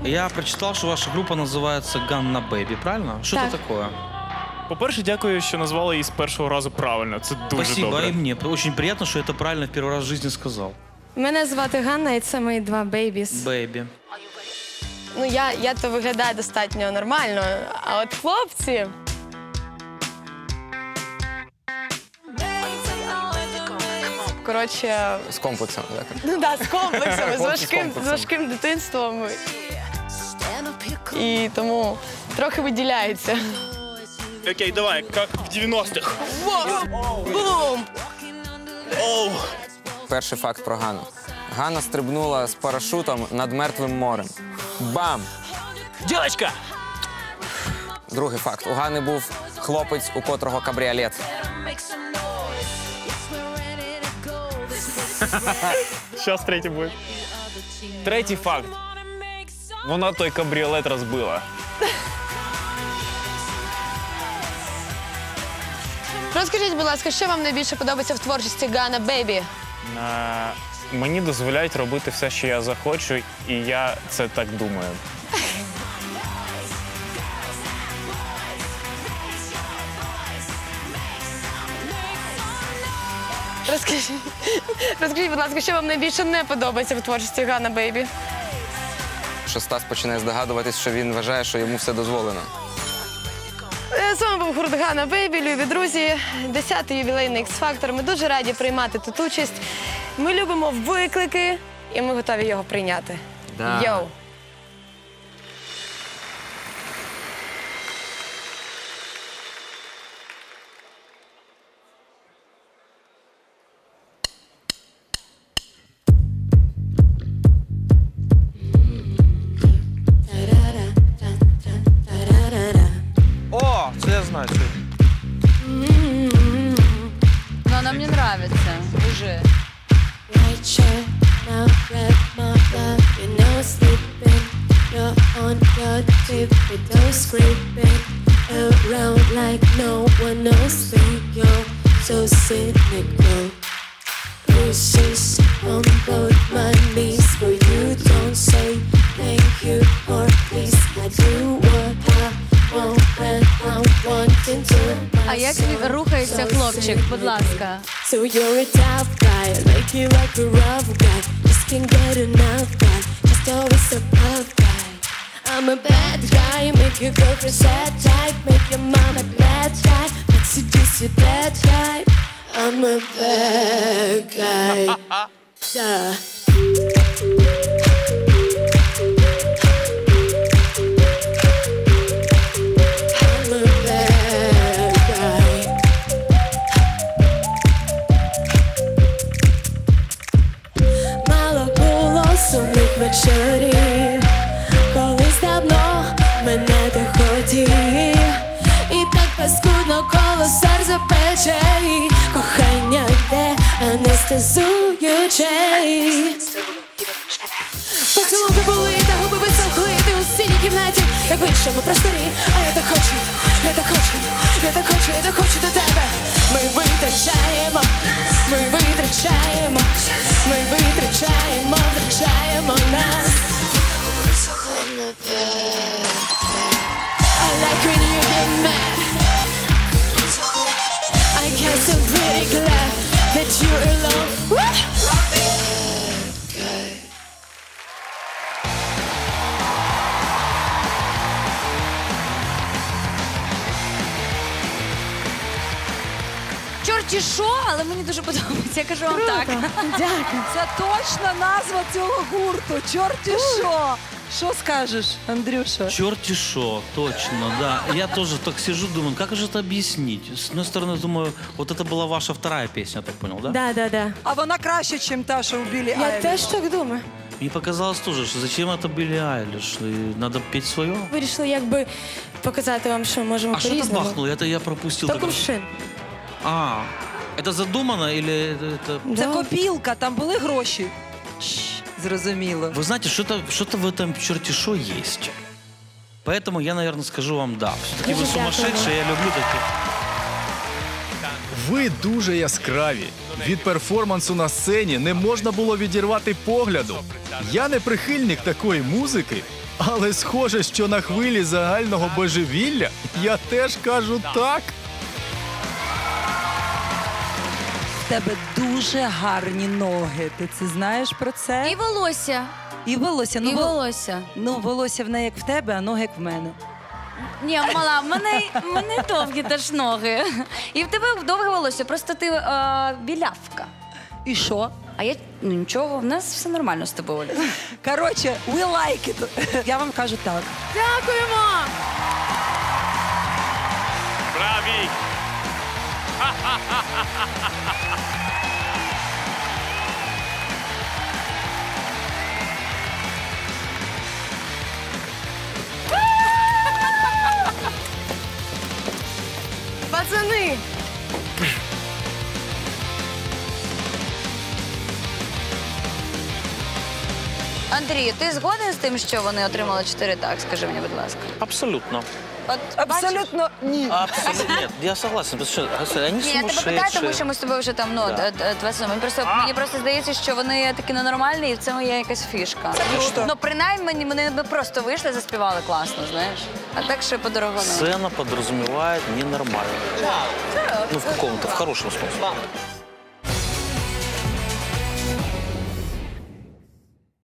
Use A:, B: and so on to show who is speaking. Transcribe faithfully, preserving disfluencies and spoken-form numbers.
A: Я прочитал, что ваша группа называется Ганна Бэйби, правильно? Что
B: Так.
A: это такое?
C: По-перше, дякую, що назвали її з першого разу правильно. Це дуже
A: Спасибо,
C: добре.
A: и мне. Очень приятно, что это правильно в первый раз в жизни сказал.
B: Мене звати Ганна, і це мої два бейбіс.
A: Бэйби.
B: Ну, я, я то виглядаю достатньо нормально, а от хлопці... Коротше,
D: З комплексом. Так.
B: ну да, з комплексом, з
D: Хлопці з
B: важким, з
D: комплексом.
B: важким дитинством. І тому трохи виділяється.
C: Окей, давай, як в дев'яностих.
B: Бум!
C: Оу!
D: Перший факт про Ганну. Ганна стрибнула з парашутом над мертвим морем. Бам!
C: Дівчинка!
D: Другий факт. У Ганни був хлопець, у котрого кабріолет.
C: Зараз третій буде. Третій факт. Вона той кабріолет розбила.
B: Розкажіть, будь ласка, що вам найбільше подобається в творчості Ганна Бейбі?
C: А, мені дозволяють робити все, що я захочу, і я це так думаю.
B: Розкажіть, розкажіть, будь ласка, що вам найбільше не подобається в творчості Ганна Бейбі?
D: Що Стас починає здогадуватись, що він вважає, що йому все дозволено.
B: Е, З вами був гурт Ганна Бейбі, любі друзі. Десятий ювілейний Ікс-фактор. Ми дуже раді приймати тут участь. Ми любимо виклики, і ми готові його прийняти.
D: Да.
B: Йоу!
A: О, це я знаю. Це.
E: Но она мне нравится уже.
F: Right chair, now grab my love. You're no sleeping. You're on your tiptoes, scraping around like no one knows me. You're so cynical. Bruises on both my knees, but you don't say thank you or please. I do what I want when I'm wanting to.
E: А як рухається хлопчик, будь ласка?
F: So you're a tough guy, I like you like a rough guy. Just can't get enough guy, just always a tough guy. I'm a bad guy, make your girlfriend sad type, make your mama glad type, but seduce your dad type. I'm a bad guy. Duh. I'm a bad guy. Мало було сумних вечорів, колись давно мене доходив. І так паскудно коло серця пече, і кохання йде анестезуюче. Поцілунки були, та губи висохли, ти у синій кімнаті, як в іншому просторі. А я так хочу, я так хочу, я так хочу, я так хочу до тебе. Ми витрачаємо, ми витрачаємо, ми витрачаємо, втрачаємо нас. I like when you get mad. I guess I'm pretty glad that you're alone. Woo!
E: Чорті що, але мені дуже подобається. Я кажу вам так.
B: Дякую.
G: Це точна назва цього гурту. Чорті що. Що скажеш, Андрюша?
A: Черти шо, точно, да. Я тоже так сижу, думаю, как же это объяснить? С одной стороны, думаю, вот это была ваша вторая песня, я так понял, да?
B: Да, да, да.
G: А вона краще, ніж та, що у Білі
B: Я
G: Айліш.
B: теж так думаю.
A: Мне показалось тоже, что зачем это Билли Айлиш? И надо петь свое.
B: Вирішила якби показати вам, що можемо
A: А что ты
B: по-різному.
A: бахнул? Это я пропустил.
B: То
A: так-
B: кувшин.
A: А, это задумано или это... это-
G: Це
B: Да.
G: копілка, там були гроші. Чш, зрозуміло.
A: Вы знаете, что-то что в этом черти шо есть. Поэтому я, наверное, скажу вам да. Все-таки вы
B: Дуже дякую.
A: сумасшедшие, я люблю таких.
H: Ви дуже яскраві. Від перформансу на сцені не можна було відірвати погляду. Я не прихильник такої музики, Але схоже, що на хвилі загального божевілля я теж кажу так.
G: В тебе дуже гарні ноги. Ти це знаєш про це?
E: І волосся.
G: І волосся. Ну,
E: І
G: вол-
E: волосся.
G: Ну, волосся в неї як в тебе, а ноги як в мене.
E: Ні, мала, в мене, в мене довгі теж ноги. І в тебе довге волосся, просто ти е, білявка.
G: І що?
E: А я ну нічого, в нас все нормально з тобою, Оля.
G: Коротше, we like it. Я вам кажу так.
B: Дякуємо!
C: Браві!
B: Пацани!
E: Андрій, ти згоден з тим, що вони отримали чотири так? Скажи мені, будь ласка.
A: Абсолютно.
E: От,
G: Абсолютно ні.
A: Абсолютно. Нет, я согласен. Потому что, Гасель, они
E: Ні, я тебе питаю, тому
A: сумасшедшие.
E: що ми з тобою вже там ну
A: Да.
E: д- д- два сезони. Мені просто мені просто здається, що вони такі ненормальні, і в цьому є якась фішка. Це
G: круто.
E: Ну принаймні мені вони ми просто вийшли, заспівали класно, знаєш. А так ще подорожано.
A: Сцена подразумевает ненормально. Ну, в каком-то, в хорошем смысле.